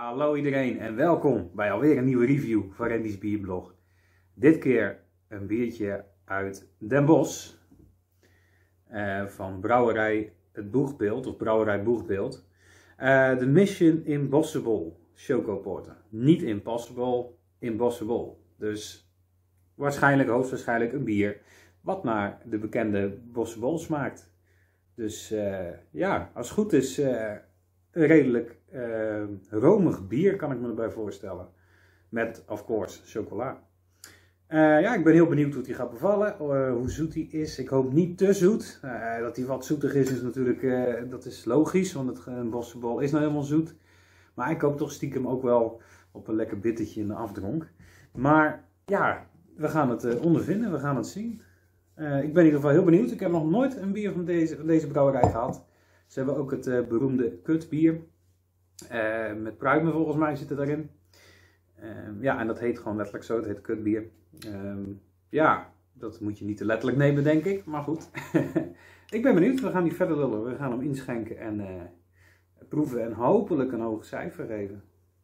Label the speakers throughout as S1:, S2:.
S1: Hallo iedereen en welkom bij alweer een nieuwe review van Randy's Bierblog. Dit keer een biertje uit Den Bosch van Brouwerij Het Boegbeeld of Brouwerij Boegbeeld. De Mission Impossible Choco Porter. Niet Impossible, Impossible. Dus hoogstwaarschijnlijk een bier wat naar de bekende Possible smaakt. Dus ja, als het goed is een redelijk romig bier kan ik me erbij voorstellen. Met, of course, chocola. Ja, ik ben heel benieuwd hoe die gaat bevallen. Hoe zoet die is. Ik hoop niet te zoet. Dat die wat zoetig is natuurlijk, dat is logisch. Want een Possible is nou helemaal zoet. Maar ik hoop toch stiekem ook wel op een lekker bittertje in de afdronk. Maar ja, we gaan het ondervinden. We gaan het zien. Ik ben in ieder geval heel benieuwd. Ik heb nog nooit een bier van deze brouwerij gehad. Ze hebben ook het beroemde kutbier. Met pruimen volgens mij zitten daarin. Ja, en dat heet gewoon letterlijk zo. Het heet kutbier. Ja, dat moet je niet te letterlijk nemen, denk ik. Maar goed. Ik ben benieuwd. We gaan die verder lullen. We gaan hem inschenken en proeven. En hopelijk een hoog cijfer geven.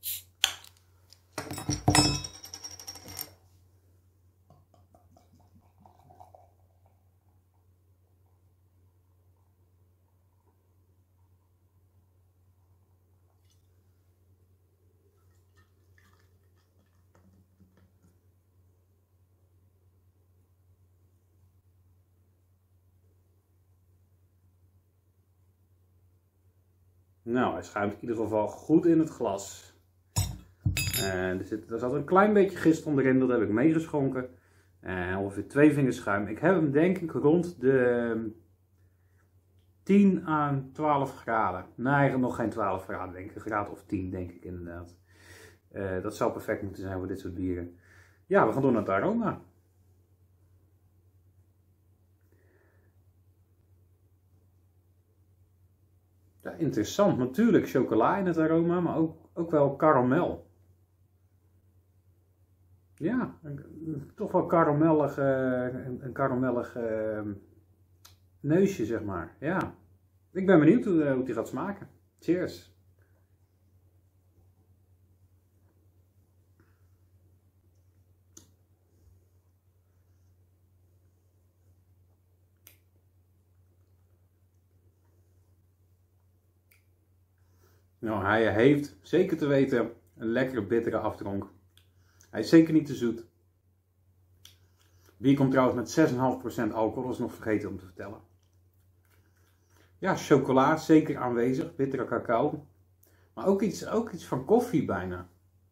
S1: Nou, hij schuimt in ieder geval goed in het glas. Er zat een klein beetje gist onderin, dat heb ik meegeschonken. Ongeveer 2 vingers schuim. Ik heb hem denk ik rond de 10 aan 12 graden. Nee, nog geen 12 graden denk ik. Een graad of 10 denk ik inderdaad. Dat zou perfect moeten zijn voor dit soort bieren. Ja, we gaan door naar het aroma. Ja, interessant. Natuurlijk chocola in het aroma, maar ook wel karamel. Ja, toch wel karamellig, een karamellig neusje, zeg maar. Ja, ik ben benieuwd hoe die gaat smaken. Cheers. Nou, hij heeft zeker te weten een lekkere bittere afdronk. Hij is zeker niet te zoet. Bier komt trouwens met 6,5% alcohol, dat is nog vergeten om te vertellen. Ja, chocola zeker aanwezig, bittere cacao. Maar ook iets van koffie bijna.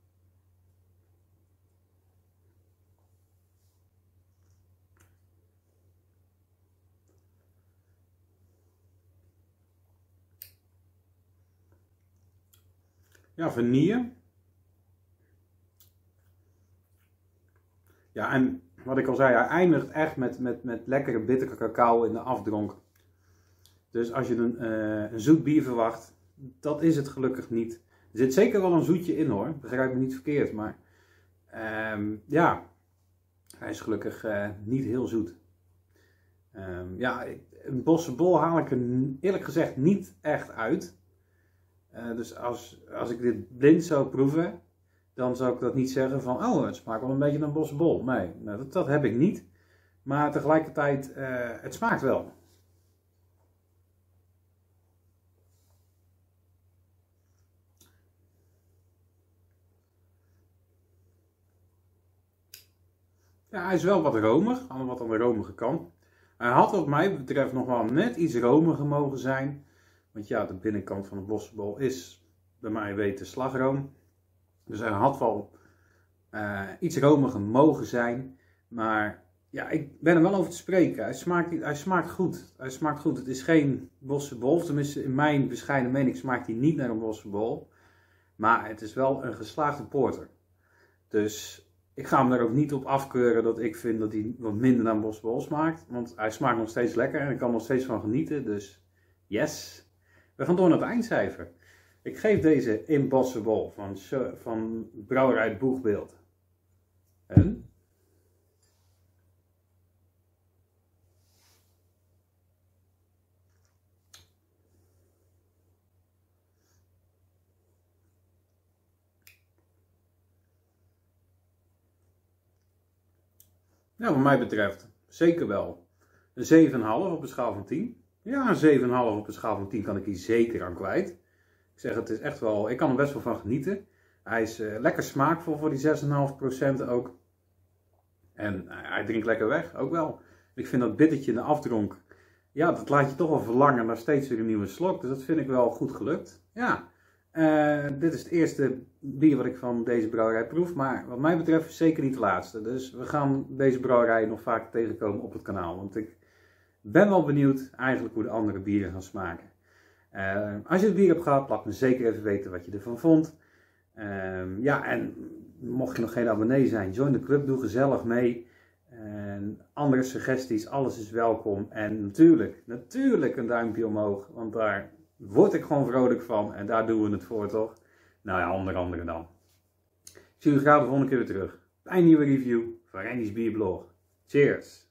S1: Ja, vanille. Ja, en wat ik al zei, hij eindigt echt met lekkere bittere cacao in de afdronk. Dus als je een zoet bier verwacht, dat is het gelukkig niet. Er zit zeker wel een zoetje in hoor, begrijp me niet verkeerd. Maar ja, hij is gelukkig niet heel zoet. Ja, een Possible haal ik er eerlijk gezegd niet echt uit. Dus als ik dit blind zou proeven, dan zou ik dat niet zeggen van, oh, het smaakt wel een beetje naar een Possible. Nee, dat heb ik niet. Maar tegelijkertijd, het smaakt wel. Ja, hij is wel wat romig, wat aan de romige kant. Hij had wat mij betreft nog wel net iets romiger mogen zijn. Want ja, de binnenkant van de Possible is bij mij weten slagroom. Dus hij had wel iets romiger mogen zijn. Maar ja, ik ben er wel over te spreken. Hij smaakt goed. Hij smaakt goed. Het is geen Possible. Tenminste, in mijn bescheiden mening smaakt hij niet naar een Possible. Maar het is wel een geslaagde porter. Dus ik ga hem daar ook niet op afkeuren dat ik vind dat hij wat minder naar een Possible smaakt. Want hij smaakt nog steeds lekker en ik kan er nog steeds van genieten. Dus yes. We gaan door naar het eindcijfer. Ik geef deze Impossible van Brouwerij Het Boegbeeld een Ja, wat mij betreft zeker wel. Een 7,5 op een schaal van 10. Ja, een 7,5 op een schaal van 10 kan ik hier zeker aan kwijt. Ik zeg, het is echt wel, ik kan er best wel van genieten. Hij is lekker smaakvol voor die 6,5% ook. En hij drinkt lekker weg, ook wel. Ik vind dat bittertje in de afdronk, ja, dat laat je toch wel verlangen naar steeds weer een nieuwe slok. Dus dat vind ik wel goed gelukt. Ja, dit is het eerste bier wat ik van deze brouwerij proef. Maar wat mij betreft zeker niet de laatste. Dus we gaan deze brouwerij nog vaak tegenkomen op het kanaal. Want ik ben wel benieuwd eigenlijk hoe de andere bieren gaan smaken. Als je het bier hebt gehad, laat me zeker even weten wat je ervan vond. Ja, en mocht je nog geen abonnee zijn, join de club, doe gezellig mee. En andere suggesties, alles is welkom. En natuurlijk een duimpje omhoog, want daar word ik gewoon vrolijk van. En daar doen we het voor, toch? Nou ja, onder andere dan. Ik zie jullie graag de volgende keer weer terug. Bij een nieuwe review van Randy's Bierblog. Cheers!